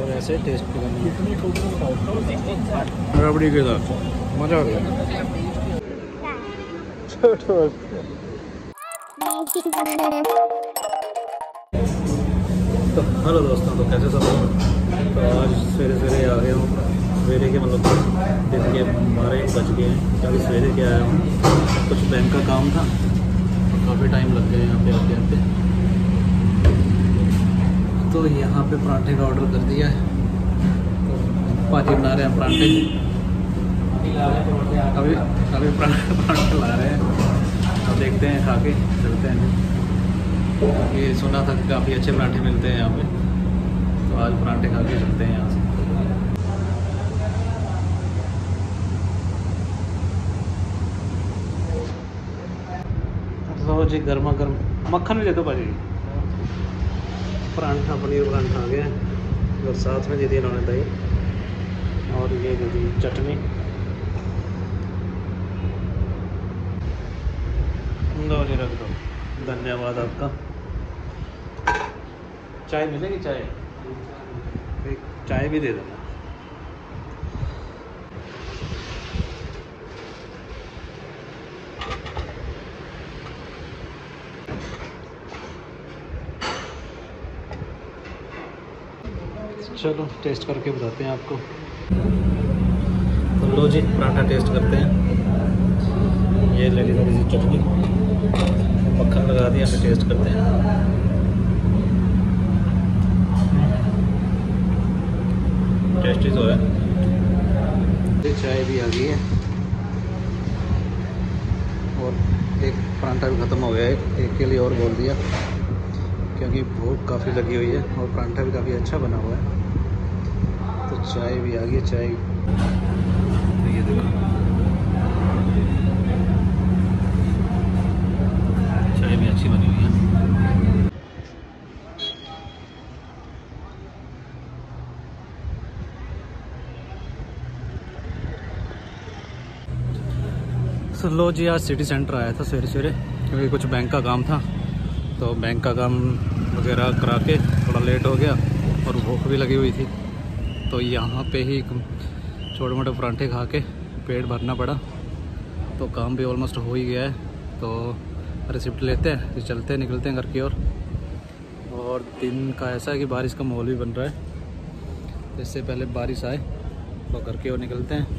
और ऐसे टेस्ट भी करनी है रबड़ी के साथ। मज़ा आ गया। तो हेलो दोस्तों, तो कैसे सब लोग। तो आज सवेरे सवेरे आ गया हूँ। सवेरे के मतलब दिन के 12 बज गए हैं, क्योंकि सवेरे के आया हूँ। कुछ बैंक का काम था, काफ़ी टाइम लग गया यहाँ पे आते आते। तो यहाँ पे पराठे का ऑर्डर कर दिया है। पाजी बना रहे हैं पराठे। अभी पराठे ला रहे हैं। अब देखते हैं, खा के चलते हैं। ये सुना था कि काफ़ी अच्छे पराठे मिलते हैं यहाँ पे, तो आज पराठे खा के चलते हैं यहाँ से। तो जी गर्मा गर्म मक्खन भी दे दो भाजी। पराठा, पनीर पराठा आ गया है, और साथ में दे दी इन्होंने दही, और ये दे दी चटनी। लो जी, रख दो। धन्यवाद आपका। चाय मिलेगी? चाय एक चाय भी दे देना। चलो टेस्ट करके बताते हैं आपको। तो लो जी, पराठा टेस्ट करते हैं। ये ले ली थोड़ी सी चटनी, मक्खन लगा दिया, फिर टेस्ट करते हैं। टेस्टी तो है। चाय भी आ गई है, और एक पराठा भी ख़त्म हो गया है। एक के लिए और बोल दिया, क्योंकि भूख काफ़ी लगी हुई है, और पराठा भी काफ़ी अच्छा बना हुआ है। तो चाय भी आ गई। चाय ये देखो, चाय भी अच्छी बनी हुई है। तो लो जी, आज सिटी सेंटर आया था सवेरे सवेरे, क्योंकि कुछ बैंक का काम था। तो बैंक का काम वगैरह करा के थोड़ा लेट हो गया, और भूख भी लगी हुई थी। तो यहाँ पे ही छोटे मोटे पराठे खा के पेट भरना पड़ा। तो काम भी ऑलमोस्ट हो ही गया है। तो रिसिप्ट लेते हैं, फिर चलते हैं, निकलते हैं घर की ओर। और दिन का ऐसा है कि बारिश का माहौल भी बन रहा है। इससे पहले बारिश आए तो घर की ओर निकलते हैं।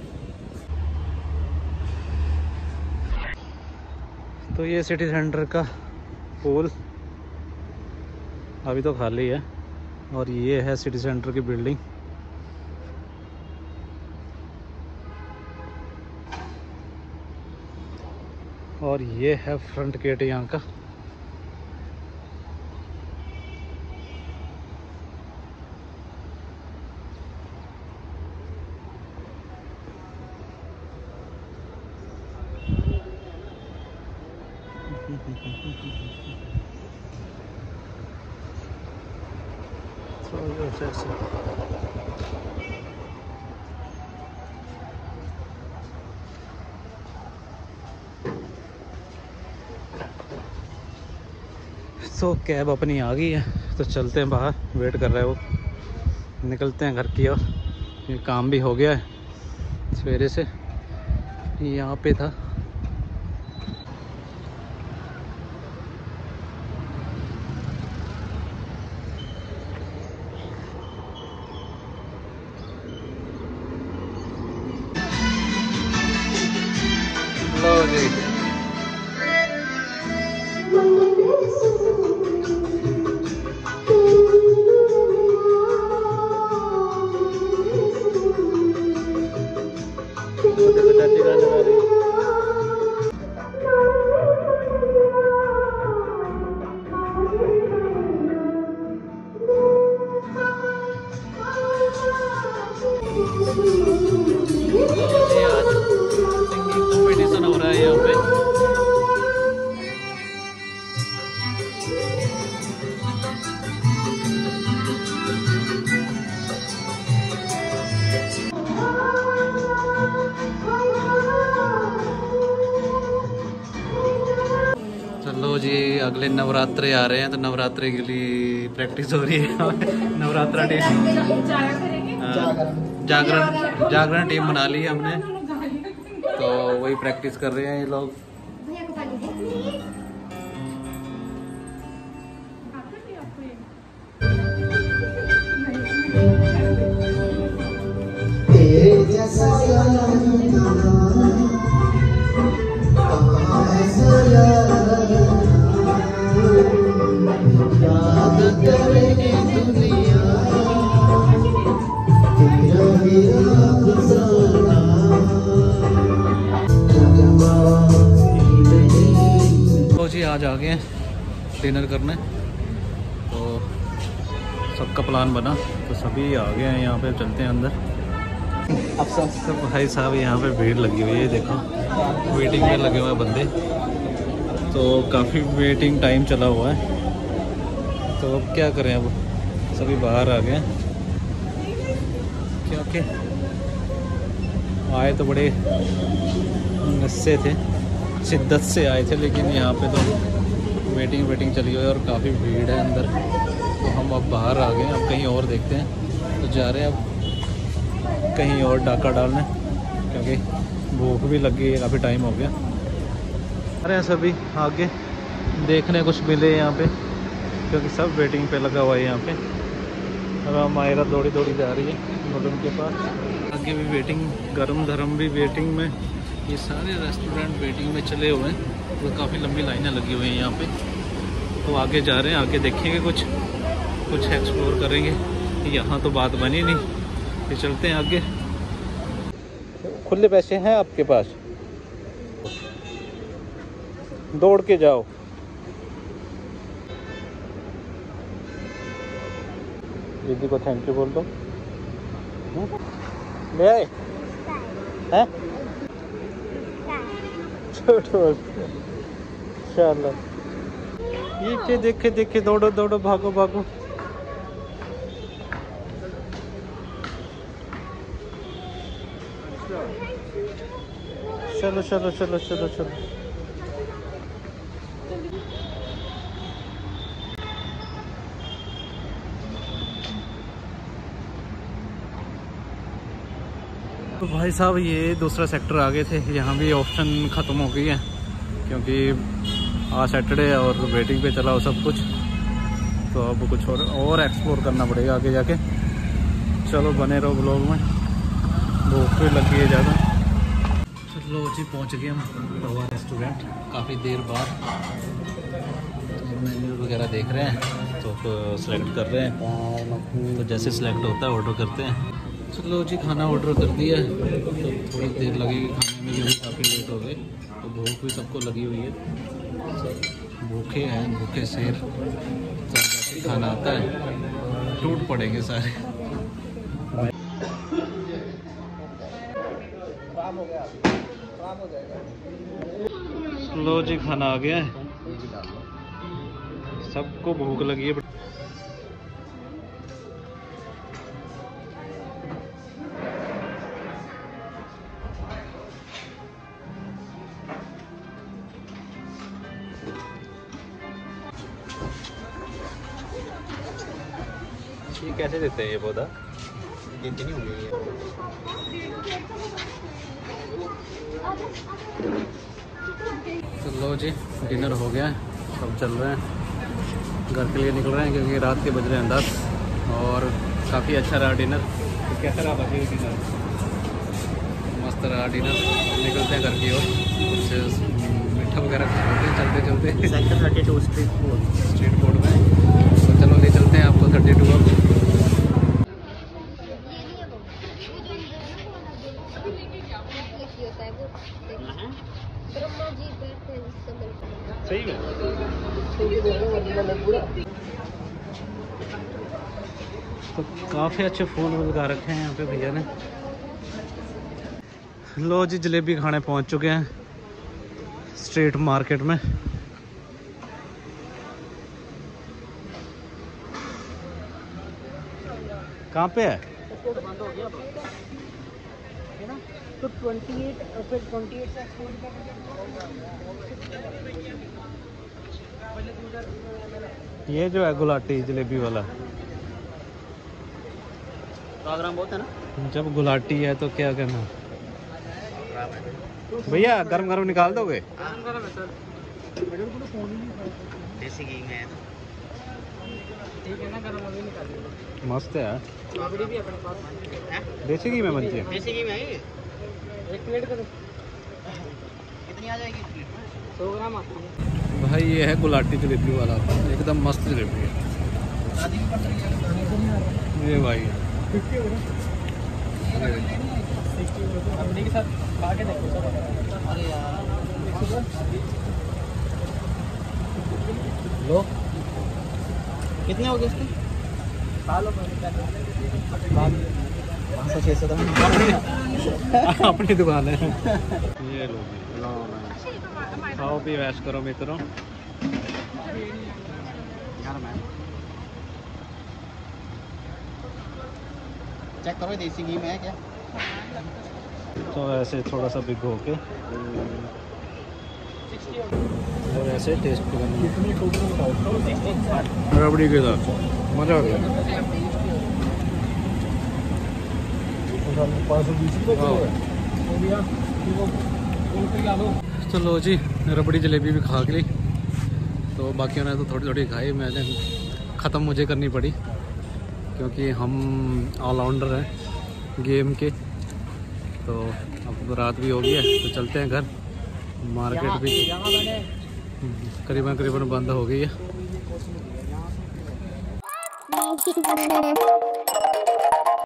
तो ये सिटी सेंटर का पूल अभी तो खाली है, और ये है सिटी सेंटर की बिल्डिंग। और ये है फ्रंट गेट यहाँ का। तो कैब अपनी आ गई है, तो चलते हैं बाहर। वेट कर रहे हैं वो, निकलते हैं घर की ओर। ये काम भी हो गया है, सवेरे से यहाँ पे था। लो जी, चाची गाना गा रही है। आज कंपटीशन हो रहा है यहाँ पे। चलो जी, अगले नवरात्रे आ रहे हैं, तो नवरात्रे के लिए प्रैक्टिस हो रही है। नवरात्रा टीम जागरण टीम बना ली है हमने, तो वही प्रैक्टिस कर रहे हैं ये लोग। तो जी आज आ गए हैं डिनर करने, तो सबका प्लान बना तो सभी आ गए हैं। यहाँ पे चलते हैं अंदर। अब सब भाई साहब यहाँ पे भीड़ लगी हुई है, देखो वेटिंग में लगे हुए हैं बंदे, तो काफ़ी वेटिंग टाइम चला हुआ है। तो अब क्या करें, अब सभी बाहर आ गए क्योंकि आए तो बड़े नस्से थे, शिद्दत से आए थे, लेकिन यहाँ पे तो वेटिंग चली हुई है और काफ़ी भीड़ है अंदर। तो हम अब बाहर आ गए, अब कहीं और देखते हैं। तो जा रहे हैं अब कहीं और डाका डालने, क्योंकि भूख भी लगी है, काफ़ी टाइम हो गया। अरे हैं सभी आगे देखने कुछ मिले यहाँ पे, क्योंकि सब वेटिंग पे लगा हुआ है यहाँ पे। और मायरा दौड़ी जा रही है नूडल के पास। आगे भी वेटिंग, गरम धरम भी वेटिंग में, ये सारे रेस्टोरेंट वेटिंग में चले हुए हैं। तो काफ़ी लंबी लाइनें लगी हुई हैं यहाँ पे। तो आगे जा रहे हैं, आगे देखेंगे, कुछ एक्सप्लोर करेंगे। यहाँ तो बात बनी नहीं, ये चलते हैं आगे। खुले पैसे हैं आपके पास, दौड़ के जाओ। दीदी को थैंक यू बोल दो। ले आए हैं चलो, ये देखे दौड़ो भागो। चलो। तो भाई साहब ये दूसरा सेक्टर आ गए थे, यहाँ भी ऑप्शन ख़त्म हो गई है, क्योंकि आज सैटरडे है और वेटिंग पे चला हो सब कुछ। तो अब कुछ और एक्सप्लोर करना पड़ेगा आगे जाके। चलो बने रहो ब्लॉग में, भूख भी लगी है ज़्यादा। चलो जी पहुँच गए हम तवा रेस्टोरेंट काफ़ी देर बाद। तो मेन्यू वगैरह देख रहे हैं, तो सिलेक्ट कर रहे हैं। तो जैसे सिलेक्ट होता है ऑर्डर करते हैं। चलो जी खाना ऑर्डर कर दिया है, तो थोड़ी देर लगेगी खाने में, क्योंकि काफ़ी लेट हो गए। तो भूख भी सबको लगी हुई है, भूखे हैं, भूखे शेर। तो जैसे खाना आता है टूट पड़ेंगे सारे। लो जी खाना आ गया है, सबको भूख लगी है। ये कैसे देते हैं ये पौधा? इतनी हो गई है। तो लो जी डिनर हो गया है, सब चल रहे हैं घर के लिए निकल रहे हैं, क्योंकि रात के बज रहे हैं 10 और काफ़ी अच्छा रहा डिनर। तो कैसा रहा बाकी डिनर? मस्त रहा डिनर। निकलते हैं घर की ओर, कुछ मीठा वगैरह चलते सेक्टर 32 स्ट्रीट फूड में। तो चलो ले चलते हैं आपको 32 अब। सही में तो काफ़ी अच्छे फूल लगा रखे हैं यहाँ पे भैया ने। लो जी जलेबी खाने पहुँच चुके हैं स्ट्रीट मार्केट में। कहाँ पे है? तो 28 फिर 28 से ये जो है गुलाटी जलेबी वाला, 100 ग्राम बहुत है ना। जब गुलाटी है तो क्या करना भैया, गरम गरम निकाल दोगे? देसी घी में ठीक है ना, गरम अभी निकाल दो। मस्त है यार, पापड़ी भी अपने पास है। देसी घी में बनती है। देसी घी में है ये। 1 प्लेट करो, कितनी आ जाएगी प्लेट में? 100 ग्राम आती है। भाई ये है गुलाटी जलेबी वाला, एकदम मस्त जलेबी है ये भाई। पापड़ी के साथ खा के देखो सब। अरे यार लो, कितने हो गए इसके? खा लो 500-600 तो अपनी दुकान है ये लो जी, खाओ पी ऐश करो मित्रों। चेक करो देसी घी में है क्या। तो ऐसे थोड़ा सा भिगो के और ऐसे टेस्ट करना रबड़ी के साथ, मज़ा आ गया। चलो जी, रबड़ी जलेबी भी खा ली, तो बाकियों ने तो थोड़ी थोड़ी खाई, मैंने ख़त्म मुझे करनी पड़ी क्योंकि हम ऑलराउंडर हैं गेम के। तो अब रात भी हो गई है, तो चलते हैं घर। मार्केट भी करीबन बंद हो गई है।